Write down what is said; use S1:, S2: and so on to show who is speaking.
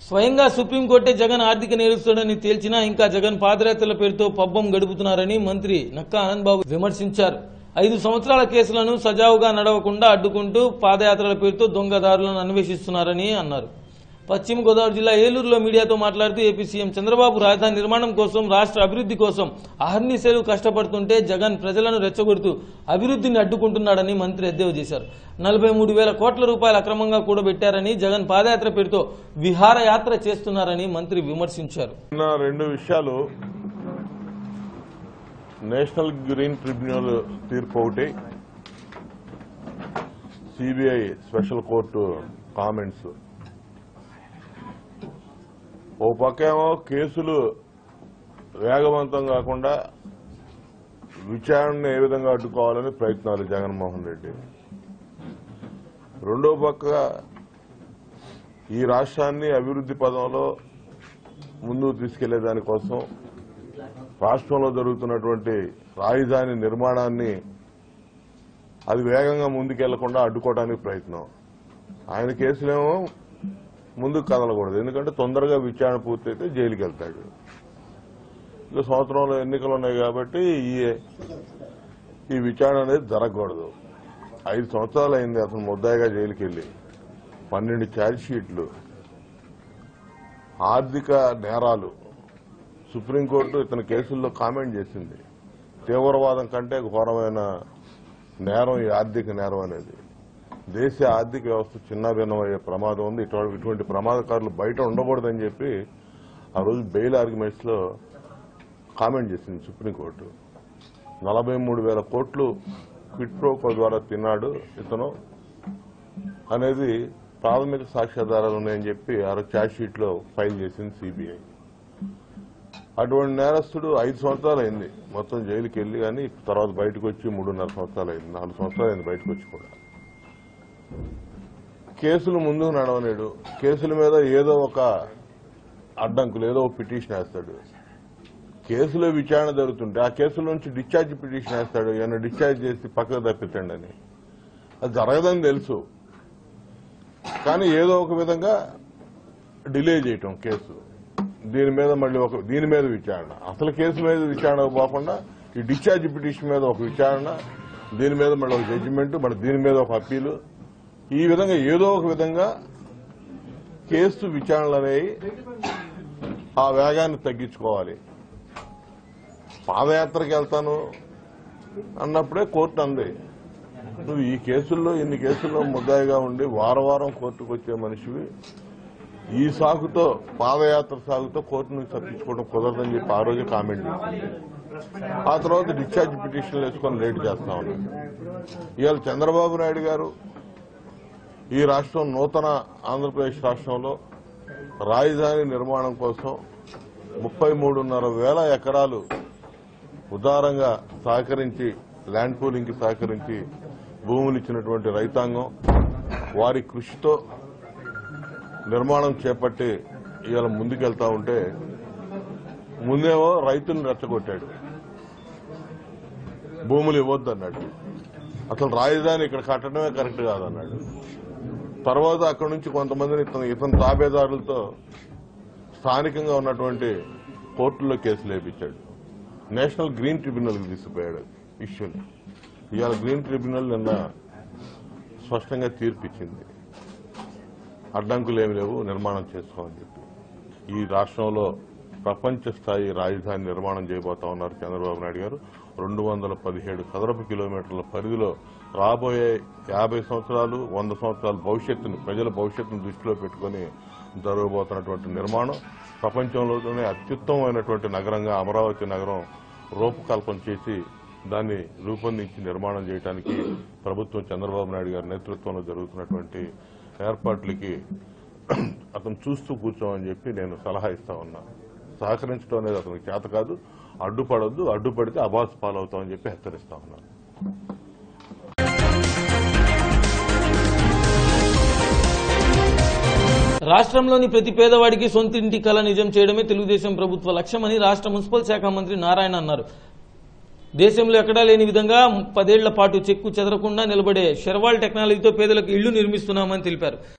S1: స్వయంగా సుప్రీంకోర్టే జగన్ ఆర్థిక నేరస్తుడని తేల్చినా ఇంకా జగన్ పాదయాత్రల పేరుతో పబ్బం గడుపుతున్నారని మంత్రి నక్కా ఆనంద్ బాబు విమర్శించారు. 5 సంవత్సరాల కేసులను సజావుగా నడవకుండా అడ్డుకుంటూ పాదయాత్రల పేరుతో దొంగదారులను అన్వేషిస్తున్నారని అన్నారు. పశ్చిమ గోదావరి జిల్లా ఏలూరులో మీడియాతో మాట్లాడుతూ ఏపీ సీఎం చంద్రబాబు రాజధాని నిర్మాణం కోసం, రాష్ట్ర అభివృద్ధి కోసం అహర్నిశలు కష్టపడుతుంటే జగన్ ప్రజలను రెచ్చగొడుతూ అభివృద్ధిని అడ్డుకుంటున్నాడని మంత్రి ఎద్దేవా చేశారు. 43,000 కోట్ల రూపాయలు అక్రమంగా కూడబెట్టారని, జగన్ పాదయాత్ర పేరుతో విహారయాత్ర చేస్తున్నారని మంత్రి విమర్శించారు.
S2: రెండు విషయాలు, నేషనల్ గ్రీన్ ట్రిబ్యునల్ తీర్పు ఒకటి, సిబిఐ స్పెషల్ కోర్టు కామెంట్స్. ఓ పక్కేమో కేసులు వేగవంతం కాకుండా విచారణను ఏ విధంగా అడ్డుకోవాలని ప్రయత్నాలు జగన్మోహన్ రెడ్డి. రెండో పక్క ఈ రాష్ట్రాన్ని అభివృద్ధి పదంలో ముందుకు తీసుకెళ్లే దానికోసం రాష్ట్రంలో జరుగుతున్నటువంటి రాజధాని నిర్మాణాన్ని అది వేగంగా ముందుకెళ్లకుండా అడ్డుకోవడానికి ప్రయత్నం. ఆయన కేసులేమో ముందుకు కదలకూడదు, ఎందుకంటే తొందరగా విచారణ పూర్తయితే జైలుకి వెళ్తాడు. ఇంకా సంవత్సరంలో ఎన్నికలు ఉన్నాయి కాబట్టి ఈ విచారణ అనేది జరగకూడదు. 5 సంవత్సరాలు అయింది అతను ముద్దాయిగా జైలుకి వెళ్లి. 12 ఛార్జ్ షీట్లు, ఆర్థిక నేరాలు. సుప్రీంకోర్టు ఇతని కేసుల్లో కామెంట్ చేసింది, తీవ్రవాదం కంటే ఘోరమైన నేరం ఈ ఆర్థిక నేరం అనేది. దేశ ఆర్థిక వ్యవస్థ చిన్నాభిన్నమయ్యే ప్రమాదం ఉంది. ఇటువంటి ప్రమాదకారులు బయట ఉండకూడదని చెప్పి ఆ రోజు బెయిల్ ఆర్గ్యుమెంట్స్ లో కామెంట్ చేసింది సుప్రీంకోర్టు. 43,000 కోట్లు క్విట్ ప్రోకో ద్వారా తిన్నాడు ఇతను అనేది ప్రాథమిక సాక్ష్యాధారాలు ఉన్నాయని చెప్పి ఆ ఛార్జ్ షీట్ లో ఫైల్ చేసింది సిబిఐ. అటువంటి నేరస్తుడు 5 సంవత్సరాలు అయింది మొత్తం జైలుకి వెళ్లి, కానీ తర్వాత బయటకు వచ్చి 3.5 సంవత్సరాలు అయింది, 4 సంవత్సరాలు అయింది బయటకు వచ్చి కూడా. కేసులు ముందుకు నడవలేడు. కేసుల మీద ఏదో ఒక అడ్డంకులు, ఏదో ఒక పిటిషన్ వేస్తాడు. కేసులో విచారణ జరుగుతుంటే ఆ కేసుల నుంచి డిశ్చార్జ్ పిటిషన్ వేస్తాడు, ఏమైనా డిశ్చార్జ్ చేసి పక్కకు తప్పించండి అని. అది జరగదని తెలుసు, కానీ ఏదో ఒక విధంగా డిలే చేయటం కేసు. దీని మీద మళ్ళీ దీని మీద విచారణ, అసలు కేసు మీద విచారణ పోకుండా ఈ డిశ్చార్జ్ పిటిషన్ మీద ఒక విచారణ, దీని మీద మళ్ళీ ఒక జడ్జిమెంట్, మళ్ళీ దీని మీద ఒక అప్పీలు. ఈ విధంగా ఏదో ఒక విధంగా కేసు విచారణలు అనేవి ఆ వేగాన్ని తగ్గించుకోవాలి. పాదయాత్రకి వెళ్తాను అన్నప్పుడే కోర్టు అంది, నువ్వు ఈ కేసుల్లో ఇన్ని కేసుల్లో ముద్దాయిగా ఉండి వారం కోర్టుకు వచ్చే మనిషివి, ఈ సాగుతో పాదయాత్ర సాగుతో కోర్టు నుంచి తప్పించుకోవడం కుదరదని చెప్పి ఆ రోజే కామెంట్ చేసింది. ఆ తర్వాత డిశ్చార్జ్ పిటిషన్లు వేసుకొని లేట్ చేస్తా ఉన్నాడు. ఇవాళ చంద్రబాబు నాయుడు గారు ఈ రాష్ట్రం, నూతన ఆంధ్రప్రదేశ్ రాష్ట్రంలో రాజధాని నిర్మాణం కోసం 33,500 ఎకరాలు ఉదారంగా సహకరించి, ల్యాండ్ పూలింగ్ కి సహకరించి భూములు ఇచ్చినటువంటి రైతాంగం, వారి కృషితో నిర్మాణం చేపట్టి ఇవాళ ముందుకెళ్తా ఉంటే, ముందేమో రైతులను రెచ్చగొట్టాడు, భూములు ఇవ్వద్దన్నాడు, అసలు రాజధాని ఇక్కడ కట్టడమే కరెక్ట్ కాదన్నాడు. తర్వాత అక్కడి నుంచి కొంతమందిని ఇతని తాబేదారులతో స్థానికంగా ఉన్నటువంటి కోర్టుల్లో కేసులు వేయించాడు. నేషనల్ గ్రీన్ ట్రిబ్యునల్కి తీసుకుపోయాడు ఇష్యూని. ఇవాళ గ్రీన్ ట్రిబ్యునల్ నిన్న స్పష్టంగా తీర్పిచ్చింది, అడ్డంకులు ఏమి లేవు, నిర్మాణం చేసుకోమని చెప్పి. ఈ రాష్ట్రంలో ప్రపంచ స్థాయి రాజధాని నిర్మాణం చేయబోతా ఉన్నారు చంద్రబాబు నాయుడు గారు. 217 చదరపు కిలోమీటర్ల పరిధిలో రాబోయే 50 సంవత్సరాలు, 100 సంవత్సరాల భవిష్యత్తును, ప్రజల భవిష్యత్తును దృష్టిలో పెట్టుకుని జరగబోతున్నటువంటి నిర్మాణం. ప్రపంచంలోనే అత్యుత్తమమైనటువంటి నగరంగా అమరావతి నగరం రూపకల్పన చేసి దాన్ని రూపొందించి నిర్మాణం చేయడానికి ప్రభుత్వం చంద్రబాబు నాయుడు గారి నేతృత్వంలో జరుగుతున్నటువంటి ఏర్పాట్లకి అతను చూస్తూ కూర్చోమని చెప్పి నేను సలహా ఇస్తా ఉన్నా. సహకరించడం అనేది అతనికి చేత కాదు, అడ్డుపడొద్దు, అడ్డుపడితే అబాస్ పాలవుతామని చెప్పి హెచ్చరిస్తా ఉన్నాను.
S1: రాష్ట్రంలోని ప్రతి పేదవాడికి సొంతింటి కల నిజం చేయడమే తెలుగుదేశం ప్రభుత్వ లక్ష్యమని రాష్ట్ర మున్సిపల్ శాఖ మంత్రి నారాయణ అన్నారు. దేశంలో ఎక్కడా లేని విధంగా 10 ఏళ్ల పాటు చెక్కు చెదరకుండా నిలబడే షెర్వాల్ టెక్నాలజీతో పేదలకు ఇళ్లు నిర్మిస్తున్నామని తెలిపారు.